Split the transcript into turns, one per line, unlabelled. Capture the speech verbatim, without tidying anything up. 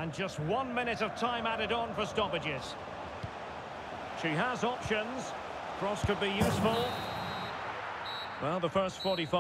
And just one minute of time added on for stoppages. She has options. Cross could be useful. Well, the first forty-five...